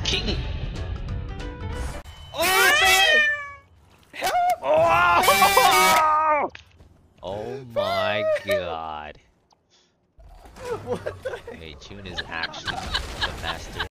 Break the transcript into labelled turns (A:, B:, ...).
A: King!
B: Oh, help!
A: Oh! Oh my god.
B: What the heck?
A: Wait, Chun is actually the master.